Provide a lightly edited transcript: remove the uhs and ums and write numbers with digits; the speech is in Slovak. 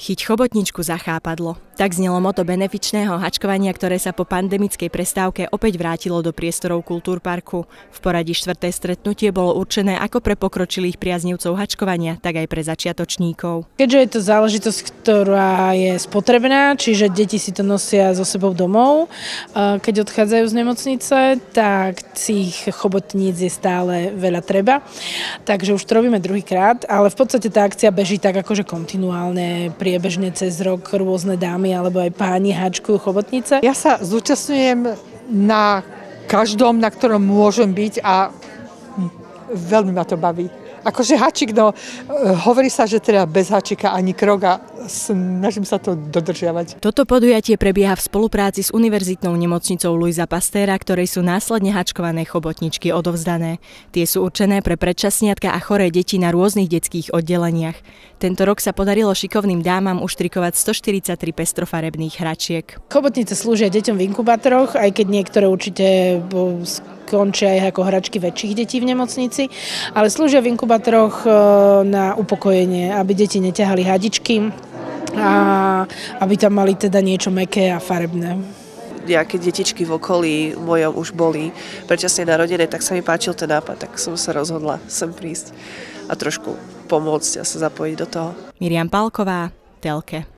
Chyť chobotničku za chápadlo. Tak znelo moto benefičného hačkovania, ktoré sa po pandemickej prestávke opäť vrátilo do priestorov Kultúrparku. V poradí 4. stretnutie bolo určené ako pre pokročilých priaznivcov hačkovania, tak aj pre začiatočníkov. Keďže je to záležitosť, ktorá je spotrebná, čiže deti si to nosia so sebou domov, keď odchádzajú z nemocnice, tak tých chobotníc je stále veľa treba. Takže už to robíme druhýkrát, ale v podstate tá akcia beží tak akože kontinuálne, priebežne cez rok rôzne dámy alebo aj páni hačkujú chobotnice. Ja sa zúčastňujem na každom, na ktorom môžem byť a veľmi ma to baví. Akože hačik, no hovorí sa, že teda bez hačika ani krok a snažím sa to dodržiavať. Toto podujatie prebieha v spolupráci s Univerzitnou nemocnicou Luisa Pastéra, ktorej sú následne hačkované chobotničky odovzdané. Tie sú určené pre predčasniatka a choré deti na rôznych detských oddeleniach. Tento rok sa podarilo šikovným dámam uštrikovať 143 pestrofarebných hračiek. Chobotnice slúžia deťom v inkubátoroch, aj keď niektoré určite končia aj ako hračky väčších detí v nemocnici, ale slúžia v inkubátoroch na upokojenie, aby deti neťahali hadičky a aby tam mali teda niečo mäkké a farebné. Ja keď detičky v okolí mojom už boli predčasne narodené, tak sa mi páčil ten nápad, tak som sa rozhodla sem prísť a trošku pomôcť a sa zapojiť do toho. Miriam Pálková, Telke.